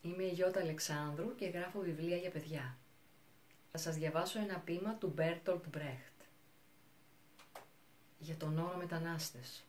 Είμαι η Γιώτα Αλεξάνδρου και γράφω βιβλία για παιδιά. Θα σας διαβάσω ένα ποίημα του Μπέρτολτ Μπρέχτ για τον όρο μετανάστες.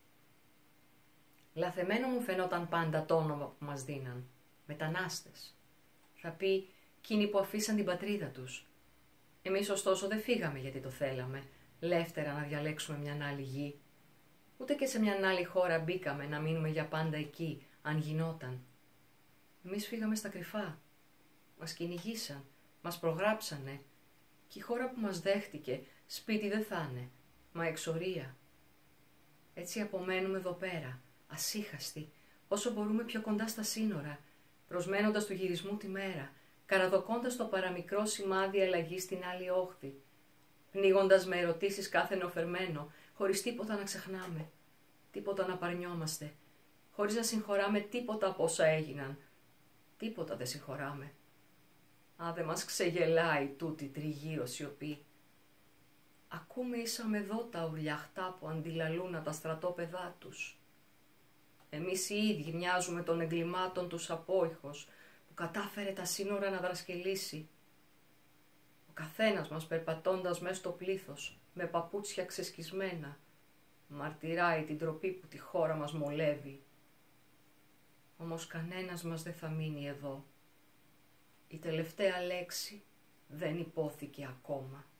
Λαθεμένο μου φαινόταν πάντα το όνομα που μας δίναν. Μετανάστες. Θα πει εκείνοι που αφήσαν την πατρίδα τους. Εμείς ωστόσο δεν φύγαμε γιατί το θέλαμε, λεύτερα να διαλέξουμε μια άλλη γη. Ούτε και σε μια άλλη χώρα μπήκαμε να μείνουμε για πάντα εκεί, αν γινόταν. Εμείς φύγαμε στα κρυφά. Μας κυνηγήσαν, μας προγράψανε. Και η χώρα που μας δέχτηκε σπίτι δεν θα είναι, μα εξορία. Έτσι απομένουμε εδώ πέρα, ασύχαστοι, όσο μπορούμε πιο κοντά στα σύνορα, προσμένοντας του γυρισμού τη μέρα, καραδοκώντας το παραμικρό σημάδι αλλαγής στην άλλη όχθη, πνίγοντας με ερωτήσεις κάθε νεοφερμένο, χωρίς τίποτα να ξεχνάμε, τίποτα να παρνιόμαστε, χωρίς να συγχωράμε τίποτα από όσα έγιναν. Τίποτα δεν συγχωράμε. Α, δεν μας ξεγελάει τούτη τριγύρω σιωπή. Ακούμε ήσαμε εδώ τα ουρλιαχτά που αντιλαλούν τα στρατόπεδά τους. Εμείς οι ίδιοι μοιάζουμε των εγκλημάτων τους απόϊχος που κατάφερε τα σύνορα να δρασκελίσει. Ο καθένας μας περπατώντας μες στο πλήθος, με παπούτσια ξεσκισμένα, μαρτυράει την τροπή που τη χώρα μας μολεύει. Όμως κανένας μας δεν θα μείνει εδώ. Η τελευταία λέξη δεν υπόθηκε ακόμα.